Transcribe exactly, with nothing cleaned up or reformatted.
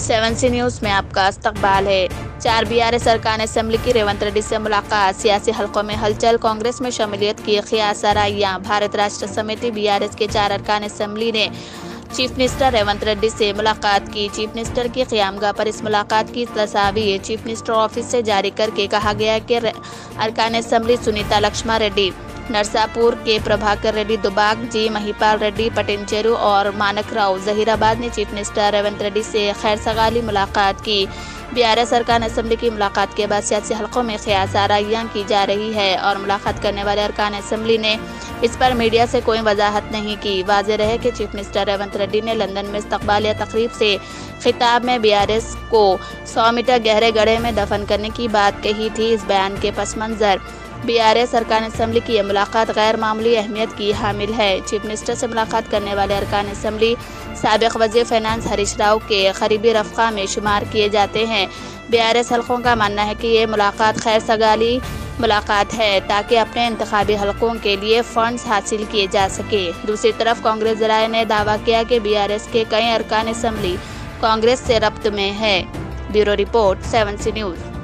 Seven C news में आपका इस्तकबाल है। चार बीआरएस अरकान असेंबली की रेवंत रेड्डी से मुलाकात, सियासी हलकों में हलचल, कांग्रेस में शमूलियत की ख़ियास आराइयां। भारत राष्ट्र समिति बीआरएस के चार अरकान असेंबली ने चीफ मिनिस्टर रेवंत रेड्डी से मुलाकात की। चीफ मिनिस्टर की क़यामगाह पर इस मुलाकात की तस्वीर चीफ मिनिस्टर ऑफिस से जारी करके कहा गया कि अरकान असेंबली सुनीता लक्ष्मा रेड्डी, नरसापुर के प्रभाकर रेड्डी दुबाक, जी महिपाल रेड्डी पटिंचेरू और मानक राव जहीराबाद ने चीफ मिनिस्टर रेवंत रेड्डी से खैर सगाली मुलाकात की। बीआरएस अरकान असेंबली की मुलाकात के बाद सियासी हलकों में ख़ियास आराइयां की जा रही है और मुलाकात करने वाले अरकान असेंबली ने इस पर मीडिया से कोई वजाहत नहीं की। वाज़ेह रहे कि चीफ मिनिस्टर रेवंत रेड्डी ने लंदन में इस्तकबालिया तकरीब से खिताब में बीआरएस को सौ मीटर गहरे गड्ढे में दफन करने की बात कही थी। इस बयान के पस मंज़र बीआरएस अरकान असेंबली की यह मुलाकात गैर मामूली अहमियत की हामिल है। चीफ मिनिस्टर से मुलाकात करने वाले अरकान असेंबली साबिक़ वज़ीर फाइनेंस हरीश राव के करीबी रफ़्क़ा में शुमार किए जाते हैं। बीआरएस हलकों का मानना है कि ये मुलाकात खैर सगाली मुलाकात है ताकि अपने इंतखाबी हलकों के लिए फंड्स हासिल किए जा सके। दूसरी तरफ कांग्रेस ज़राए ने दावा किया कि बीआरएस के कई अरकान असेंबली कांग्रेस से रब्त में है। Bureau report, seven C news.